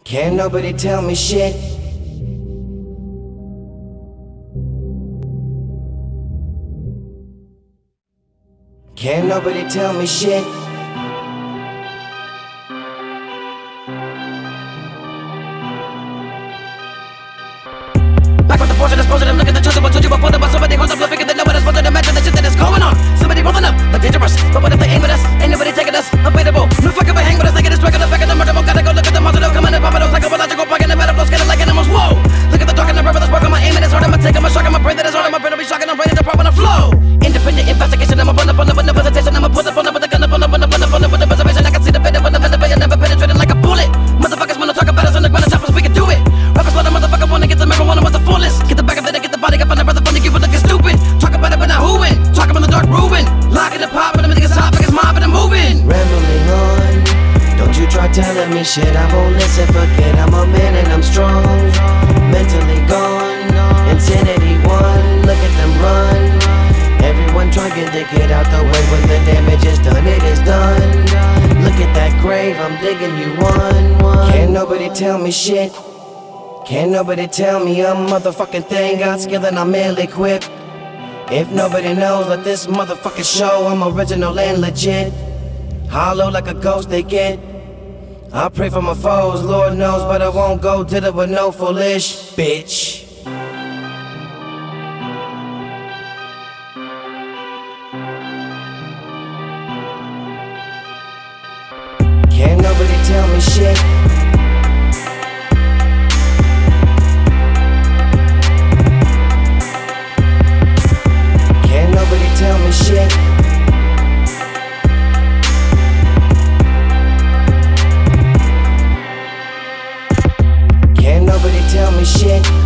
Can't nobody tell me shit. Can't nobody tell me shit. Back with the force and disposing them, look at the chosen one. Told you before there was somebody who's up looking at the know what I'm supposed to imagine the shit that is going on. Somebody rolling up, like dangerous. But what if they aim with us? Ain't nobody taking us. Unbeatable. No fuck if I hang with us, they get us back in the back of the murder. Gotta go look at the monster, they'll come in and pop it up. Psychological plug in the metal flow, scared like animals. Whoa! Look at the dark and the river, the spark on my aim and it's hard. I'ma take, I'ma shock, I'ma pray that it's hard. I'ma pray to be shocking, I'm ready to pop when I flow. Independent investigation, I'ma run up on the presentation. I'ma put up on the with the gun up on the with the preservation. I can see the bit of the vein, never penetrating like a bullet. Motherfuckers wanna talk about us on the ground and choppers, we can do it. Rappers let a motherfucker wanna get the marijuana with the fullest. Get the back of it, get the body up on the brother funny, you looking stupid. Talk about it, but not who in. Talk about the dark ruin. Locking the pop, and I'm niggas hot, niggas mob, and I'm moving. Rambling on. Don't you try telling me shit, I won't listen. Forget I'm a man and I'm strong. Mentally gone, insanity won. Look at them run. Everyone trying to get out the way. When the damage is done, it is done. Look at that grave, I'm digging you one. Can't nobody tell me shit. Can't nobody tell me a motherfucking thing. Got skill and I'm ill-equipped. If nobody knows, let this motherfucking show. I'm original and legit. Hollow like a ghost they get. I pray for my foes, Lord knows, but I won't go to the with no foolish bitch. Can't nobody tell me shit. Can't nobody tell me shit. Can't nobody tell me shit.